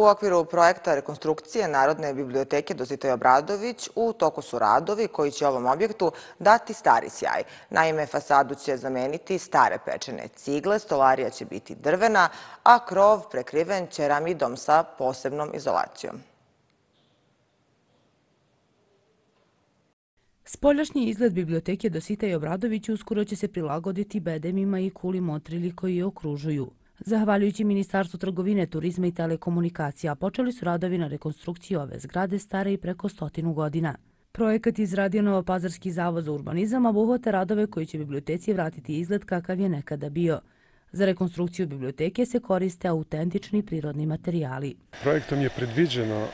U okviru projekta rekonstrukcije Narodne biblioteke Dositej Obradović u toku su radovi koji će ovom objektu dati stari sjaj. Naime, fasadu će zameniti stare pečene cigle, stolarija će biti drvena, a krov prekriven ceramidom sa posebnom izolacijom. Spoljašnji izgled biblioteke Dositej Obradović uskoro će se prilagoditi bedemima i kuli motrili koji je okružuju. Zahvaljujući Ministarstvu trgovine, turizma i telekomunikacija, počeli su radovi na rekonstrukciji ove zgrade stare i preko 100 godina. Projekat izradio Novopazarski zavod za urbanizam, a obuhvata radove koji će biblioteci vratiti izgled kakav je nekada bio. Za rekonstrukciju biblioteke se koriste autentični prirodni materijali. Projektom je predviđeno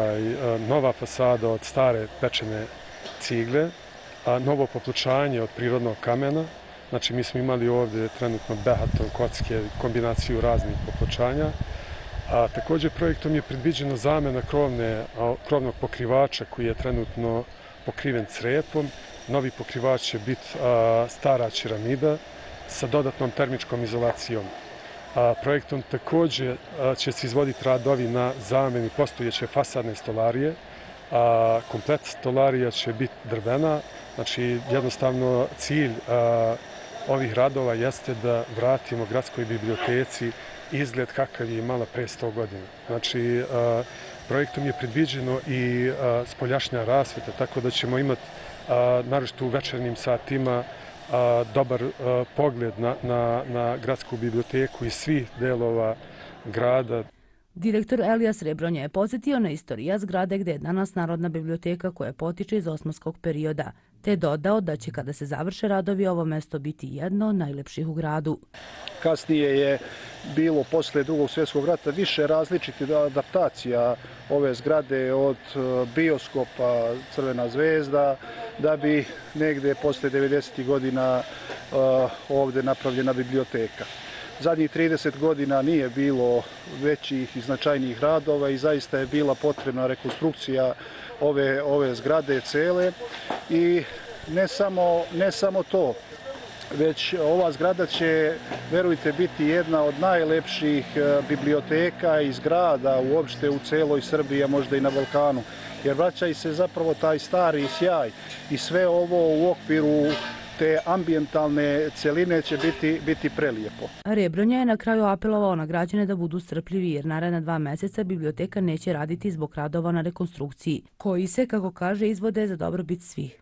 nova fasada od stare pečene cigle, a novo popločanje od prirodnog kamena. Znači, mi smo imali ovdje trenutno behaton, kocke, kombinaciju raznih popločanja. A također projektom je predviđeno zamena krovnog pokrivača koji je trenutno pokriven crepom. Novi pokrivač će biti stara ceramida sa dodatnom termičkom izolacijom. Projektom također će se izvoditi radovi na zameni postojeće fasadne stolarije. Komplet stolarija će biti drvena. Znači, jednostavno cilj ovih radova jeste da vratimo gradskoj biblioteci izgled kakav je imala pre 100 godina. Znači, projektom je predviđeno i spoljašnja rasveta, tako da ćemo imati, naročito u večernjim satima, dobar pogled na gradsku biblioteku iz svih delova grada. Direktor Elijas Rebronja je podsjetio na istorija zgrade gde je danas Narodna biblioteka koja potiče iz osmanskog perioda, te dodao da će kada se završe radovi ovo mesto biti jedno od najlepših u gradu. Kasnije je bilo posle Drugog svjetskog rata više različitih adaptacija ove zgrade, od bioskopa Crvena zvezda, da bi negde posle 90. godina ovdje napravljena biblioteka. Zadnjih 30 godina nije bilo većih i značajnijih radova i zaista je bila potrebna rekonstrukcija ove zgrade cele. I ne samo to, već ova zgrada će, verujte, biti jedna od najlepših biblioteka i zgrada uopšte u celoj Srbiji, a možda i na Balkanu. Jer vraća se zapravo taj stari sjaj i sve ovo u okviru te ambijentalne celine će biti prelijepo. Rebronja je na kraju apelovao na građane da budu strpljivi jer naredna 2 meseca biblioteka neće raditi zbog radova na rekonstrukciji, koji se, kako kaže, izvode za dobrobit svih.